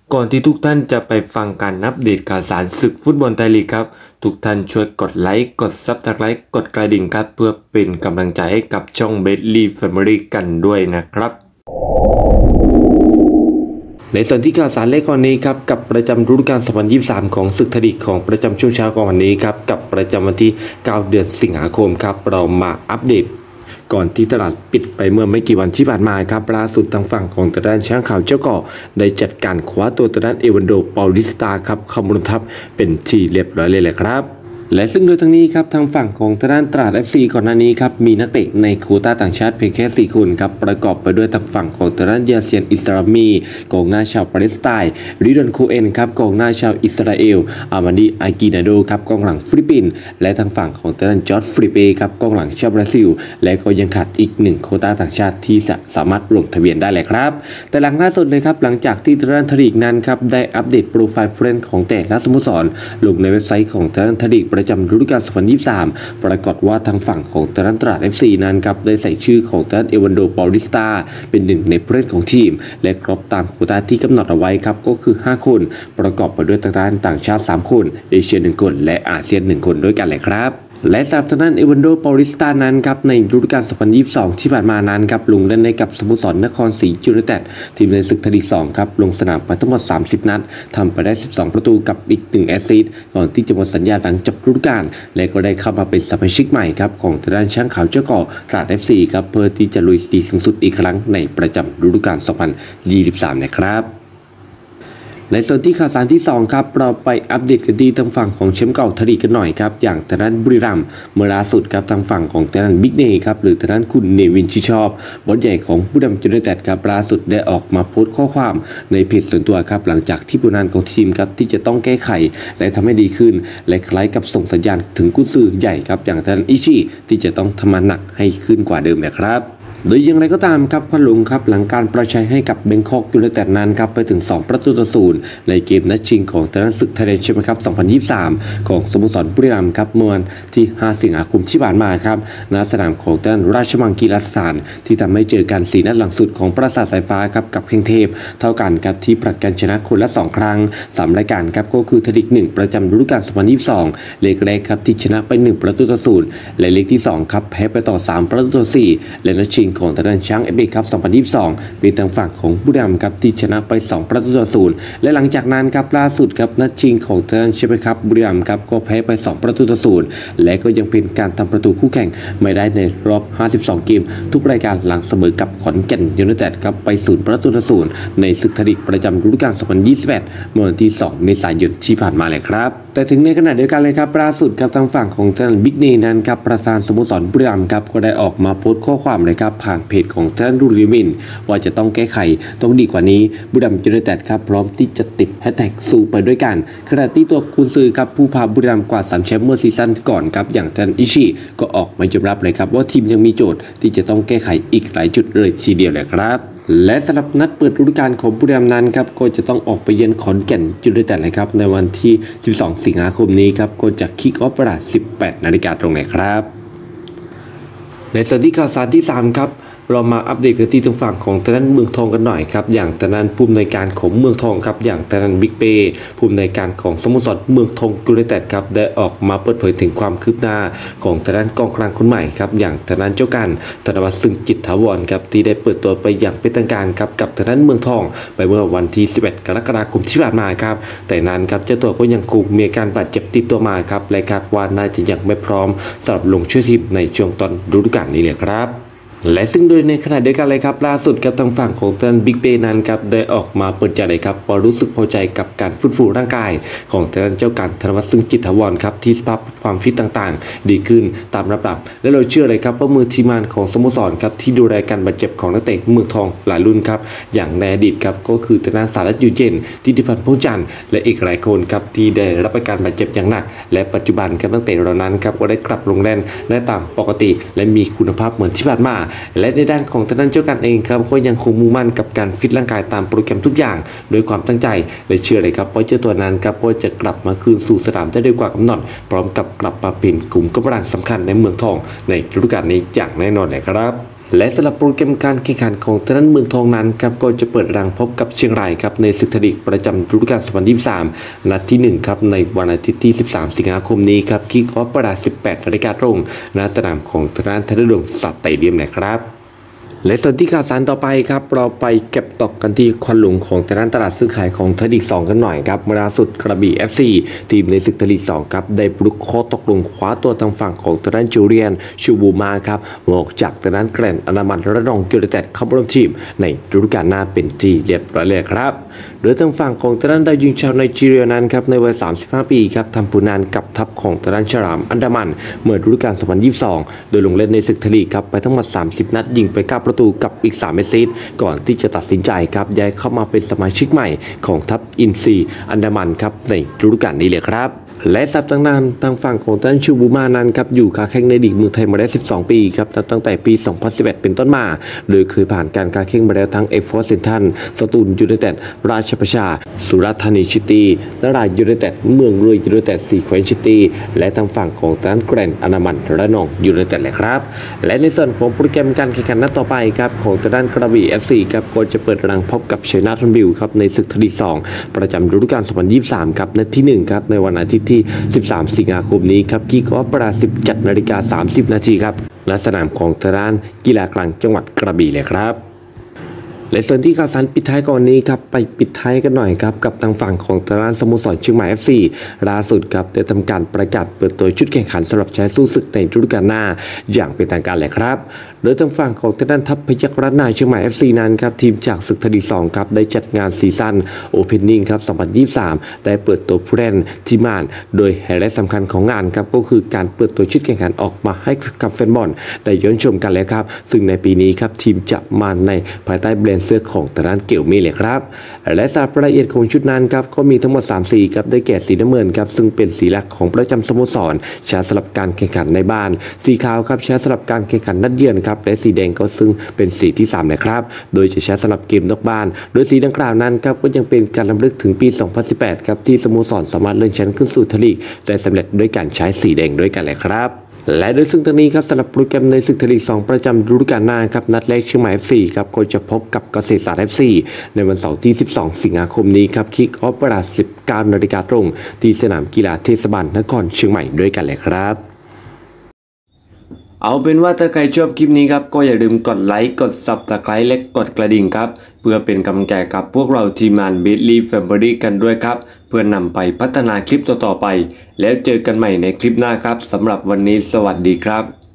ก่อนที่ทุกท่านจะไปฟังการอัปเดตข่าวสารศึกฟุตบอลไทยลีกครับทุกท่านช่วยกดไลค์กดซับสไครต์กดกระดิ่งครับเพื่อเป็นกำลังใจให้กับช่องเบสลีแฟมิลี่กันด้วยนะครับในส่วนที่ข่าวสารเลขวันนี้ครับกับประจำฤดูกาล 2023 ของศึกไทยลีกของประจำช่วงเช้าของวันนี้ครับกับประจำวันที่ 9 เดือนสิงหาคมครับเรามาอัปเดตก่อนที่ตลาดปิดไปเมื่อไม่กี่วันที่ผ่านมาครับล่าสุดทางฝั่งของตะด้านช้างขาวเจ้าก่อได้จัดการคว้าตัวตะด้านเอวันโดเปาลิสตาครับเข้าร่วมทัพเป็นที่เรียบร้อยเลยแหละครับและซึ่งโดยทั้งนี้ครับทางฝั่งของตะด้านตราด FC ก่อนหน้านี้ครับมีนักเตะในโควต้าต่างชาติเพียงแค่4 คนครับประกอบไปด้วยทางฝั่งของตะด้านยาเซียนอิสรามีกองหน้าชาวปาเลสไตน์ริดอนโคเอนครับกองหน้าชาวอิสราเอลอามาดีอากินาโดครับกองหลังฟิลิปปินส์และทางฝั่งของตะด้านจอร์จฟิลิเปครับกองหลังชาวบราซิลและก็ยังขาดอีก1โควต้าต่างชาติที่สามารถลงทะเบียนได้เลยครับแต่หลังล่าสุดเลยครับหลังจากที่ตะด้านทลีกนั้นครับได้อัปเดตโปรไฟล์ผู้เล่นของแต่ละสโมสรลงในเว็บไซต์ของตะด้านทลีกประจำฤดูกาล 2023 ปรากฏว่าทางฝั่งของตะด้านตราด FC นั้นครับได้ใส่ชื่อของตะด้านเอวันโดเปาลิสตาเป็นหนึ่งในผู้เล่นของทีมและครบตามโควต้าที่กำหนดเอาไว้ครับก็คือ5 คนประกอบไปด้วยทางด้านต่างชาติ3 คนเอเชีย1 คนและอาเซียน1 คนด้วยกันเลยครับและสำหรับทางด้านเอวันโดเปาลิสตานั้นครับในฤดูกาล 2022 ที่ผ่านมานั้นครับลงเล่นในกับสโมสรนครศรียูไนเต็ดทีมในศึกไทยลีก 2ครับลงสนามไปทั้งหมด30 นัดทำไปได้12 ประตูกับอีก1 แอสซิสต์ก่อนที่จะหมดสัญญาหลังจบฤดูกาลและก็ได้เข้ามาเป็นสมาชิกใหม่ครับของทางด้านช้างขาวเจ้าก่อตราด FC ครับเพื่อที่จะลุยลีกสูงสุดอีกครั้งในประจำฤดูกาล 2023 นะครับในส่วนที่ข่าวสารที่2ครับเราไปอัปเดตกันที่ทางฝั่งของแชมป์เก่าไทยลีกกันหน่อยครับอย่างทางด้านบุรีรัมย์เมื่อล่าสุดครับทางฝั่งของทางด้านบิ๊กเนครับหรือทางด้านคุณเนวินชิชอบบอสใหญ่ของบุรีรัมย์ยูไนเต็ดครับล่าสุดได้ออกมาโพสต์ข้อความในเพจส่วนตัวครับหลังจากที่ผลงานของทีมครับที่จะต้องแก้ไขและทำให้ดีขึ้นและคล้ายกับส่งสัญญาณถึงกุญซือใหญ่ครับอย่างทางด้านอิชิที่จะต้องทำงานหนักให้ขึ้นกว่าเดิมนะครับโดยอย่างไรก็ตามครับควันหลงครับหลังการประชัยให้กับเบงคอกยูไนเต็ดนั้นครับไปถึง2 ประตูต่อ 0ในเกมนัดชิงของทางด้านศึกไทยแลนด์แชมเปี้ยนคัพ 2023 ของสโมสรบุรีรัมย์ครับเมื่อวันที่ 5 สิงหาคมที่ผ่านมาครับณสนามของทางด้านราชมังกีฬาสถานที่ทำให้เจอกัน4 นัดหลังสุดของปราสาทสายฟ้าครับกับเข่งเทพเท่ากันครับที่ผลัดกันชนะคนละ2 ครั้ง3 รายการครับก็คือไทยลีก 1ประจำฤดูกาล 2022 เลขแรกครับที่ชนะไป1 ประตูต่อ 0และเลขที่2ครับแพ้ไปต่อ3 ประตูต่อ 4และนัดชิงของทางด้านช้างเอฟเอคัพ 2022 เป็นทางฝั่งของบุรีรัมย์ครับที่ชนะไป2 ประตูต่อ 0และหลังจากนั้นครับล่าสุดครับนัดชิงของทางด้านแชมเปี้ยนคัพบุรีรัมย์ครับก็แพ้ไป2 ประตูต่อ 0และก็ยังเป็นการทำประตูคู่แข่งไม่ได้ในรอบ52 เกมทุกรายการหลังเสมอกับขอนแก่นยูไนเต็ดครับไป0 ประตูต่อ 0ในศึกไทยลีกประจำฤดูกาล 2021 เมื่อวันที่ 2 เมษายนที่ผ่านมาเลยครับแต่ถึงในขณะเดียวกันเลยครับล่าสุดครับทางฝั่งของทางบิ๊กเนนั้นครับประธานสโมสรบุรีรัมย์ครับก็ได้ออกมาโพสต์ข้อความเลยครับผ่านเพจของทางดูริมินว่าจะต้องแก้ไขต้องดีกว่านี้บุรีรัมย์ยูไนเต็ดครับพร้อมที่จะติดแฮชแท็กสู้ไปด้วยกันขณะที่ตัวกุนซือครับผู้พาบุรีรัมย์กวาด3 แชมป์เมื่อซีซั่นก่อนครับอย่างทางอิชิก็ออกมายอมรับเลยครับว่าทีมยังมีโจทย์ที่จะต้องแก้ไขอีกหลายจุดเลยทีเดียวเลยครับและสำหรับนัดเปิดฤดูกาลของบุรีรัมย์นั้นครับก็จะต้องออกไปเยือนขอนแก่นยูไนเต็ดเลยครับในวันที่ 12 สิงหาคมนี้ครับก็จะคิกออฟเวลา 18 นาฬิกาตรงไหนครับในส่วนที่ข่าวสารที่ 3 ครับเรามาอัปเดตกันที่ทางฝั่งของทางด้านเมืองทองกันหน่อยครับอย่างทางด้านผู้อำนวยการของเมืองทองครับอย่างทางด้านบิ๊กเป้ผู้อำนวยการของสโมสรเมืองทองยูไนเต็ดครับได้ออกมาเปิดเผยถึงความคืบหน้าของทางด้านกองกลางคนใหม่ครับอย่างทางด้านเจ้าการธนวัฒน์ซึ่งจิตถาวรครับที่ได้เปิดตัวไปอย่างเป็นทางการครับกับทางด้านเมืองทองไปเมื่อวันที่ 11 กรกฎาคมที่ผ่านมาครับแต่นั้นครับเจ้าตัวก็ยังคงมีอาการบาดเจ็บติดตัวมาครับและคาดว่าน่าจะยังไม่พร้อมสำหรับลงช่วยทีมในช่วงต้นฤดูกาลนี้เลยครับและซึ่งโดยในขณะเดียวกันเลยครับล่าสุดกับทางฝั่งของท่านบิ๊กเป้นั้นครับได้ออกมาเปิดใจเลยครับว่ารู้สึกพอใจกับการฟื้นฟูร่างกายของท่านเจ้าการธนวัฒน์ซึ่งจิตถาวรครับที่สภาพความฟิตต่างๆดีขึ้นตามระดับและเราเชื่อเลยครับว่ามือทีมงานของสโมสรครับที่ดูแลการบาดเจ็บของนักเตะเมืองทองหลายรุ่นครับอย่างในอดีตครับก็คือทางด้านสารัตยูเจนทิติพันธ์พงษ์จันทร์และอีกหลายคนครับที่ได้รับการบาดเจ็บอย่างหนักและปัจจุบันครับนักเตะเหล่านั้นครับก็ได้กลับลงเล่นได้ตามปกติและมีคุณภาพเหมือนที่ผ่านมาและในด้านของทางด้านเจ้าการเองครับก็ยังคงมุ่งมั่นกับการฟิตร่างกายตามโปรแกรมทุกอย่างโดยความตั้งใจและเชื่อเลยครับว่าเจ้าตัวนั้นครับก็จะกลับมาคืนสู่สนามได้ด้วยกว่ากำหนดพร้อมกับกลับมาเป็นกลุ่มกำลังสำคัญในเมืองทองในฤดูกาลนี้อย่างแน่นอนเลยครับและสำหรับโปรแกรมการแข่งขันของทางด้านเมืองทองนั้นครับก็จะเปิดรังพบกับเชียงรายครับในศึกไทยลีกประจำฤดูกาล 2023 นัดที่1ครับในวันอาทิตย์ที่ 13 สิงหาคมนี้ครับคิกออฟเวลา 18 นาฬิกาตรงณสนามของทางด้านธนดลสเตเดียมนะครับและส่วนที่ข่าวสารต่อไปครับเราไปเก็บตกกันที่ควันหลงของทางด้านตลาดซื้อขายของไทยลีก 2 กันหน่อยครับล่าสุดกระบี่ FC ทีมในศึกไทยลีก 2 ครับได้ปลุกข้อตกลงคว้าตัวทางฝั่งของทางด้านจูเลียนชูบูมาครับออกจากทางด้านแกรนด์อนามันระนองยูไนเต็ดเข้าร่วมทีมในฤดูกาลหน้าเป็นที่เรียบร้อยเลยครับโดยทางฝั่งของทางด้านดาวยิงชาวไนจีเรียนั้นครับในวัย 35 ปีครับทำผลงานกับทัพของทางด้านฉลามอันดามันเมื่อฤดูกาล 2022 โดยลงเล่นในศึกไทยลีกครับไปทั้งหมด 30 นัดยิงไป 9 ประตูกับอีก 3 แอสซิสต์ก่อนที่จะตัดสินใจครับย้ายเข้ามาเป็นสมาชิกใหม่ของทัพอินซีอันดามันครับในฤดูกาลนี้เลยครับและสัปดาห์นั้นทางฝั่งของท่านชูบูมานั้นครับอยู่ค้าแข่งในลีกเมืองไทยมาได้ 12 ปีครับตั้งแต่ปี 2011 เป็นต้นมาโดยเคยผ่านการค้าแข่งมาแล้วทั้งเอฟฟอร์เซนทันสตูลยูไนเต็ดราชประชาสุราษฎร์ธานีซิตี้นรายูไนเต็ดเมืองรวยยูไนเต็ดซีแควน์ซิตี้และทางฝั่งของท่านแกรนด์อนามันระนองยูไนเต็ดเลยครับและในส่วนของโปรแกรมการแข่งขันนัดต่อไปครับของทางด้านกระบี่ FC ครับก็จะเปิดรังพบกับชัยนาทบิลครับในศึกไทยลีก 2 ประจำฤดูกาล 2023 ครับนัดที่ 1 ครับในวันอาทิตย์ที่ 13 สิงหาคมนี้ครับคิกออฟเวลา 17:30 นาทีครับณสนามของทางด้านกีฬากลางจังหวัดกระบี่เลยครับและส่วนที่ข่าวสารปิดท้ายก่อนนี้ครับไปปิดท้ายกันหน่อยครับกับทางฝั่งของทางด้านสโมสรเชียงใหม่ FC ล่าสุดครับได้ทำการประกาศเปิดตัวชุดแข่งขันสำหรับใช้สู้ศึกในฤดูกาลหน้าอย่างเป็นทางการเลยครับโดยทางฝั่งของทางด้านทัพพยัคฆ์รัตนาเชียงใหม่ FC นั้นครับทีมจากศึกไทยลีก 2 ครับได้จัดงานซีซั่นโอเพนนิ่งครับ 2023 ได้เปิดตัวผู้เล่นที่ม่านโดยไฮไลท์สำคัญของงานครับก็คือการเปิดตัวชุดแข่งขันออกมาให้กับแฟนบอลได้ย้อนชมกันแล้วครับซึ่งในปีนี้ครับทีมจะมาในภายใต้แบรนด์เสื้อของทางด้านเกี่ยวมีเลยครับและสารละเอียดของชุดนั้นครับก็มีทั้งหมด3สีครับได้แก่สีน้ำเงินครับซึ่งเป็นสีหลักของประจำสโมสรใช้สำหรับการแข่งขันในบ้านสีขาวครับใช้สำหรับการแข่งขันนัดเยือนครับและสีแดงก็ซึ่งเป็นสีที่3นะครับโดยจะใช้สำหรับเกมนอกบ้านโดยสีดังกล่าวนั้นครับก็ยังเป็นการรำลึกถึงปี 2018 ครับที่สโมสรสามารถเลื่อนชั้นขึ้นสู่ไทยลีกได้สำเร็จด้วยการใช้สีแดงด้วยกันเลยครับและโดยซึ่งตอนนี้ครับสำหรับโปรแกรมในศึกไทยลีก 2 ประจำฤดูกาลหน้าครับนัดแรกเชียงใหม่ FC ครับก็จะพบกับเกษตรศาสตร์ FC ในวันเสาร์ที่ 12 สิงหาคมนี้ครับคิกออฟเวลา 19 นาฬิกาตรงที่สนามกีฬาเทศบาลนครเชียงใหม่ด้วยกันเลยครับเอาเป็นว่าถ้าใครชอบคลิปนี้ครับก็อย่าลืมกดไลค์กด Subscribe และกดกระดิ่งครับเพื่อเป็นกำลังใจกับพวกเราทีมงาน Bitly Family กันด้วยครับเพื่อนำไปพัฒนาคลิปต่อๆไปแล้วเจอกันใหม่ในคลิปหน้าครับสำหรับวันนี้สวัสดีครับ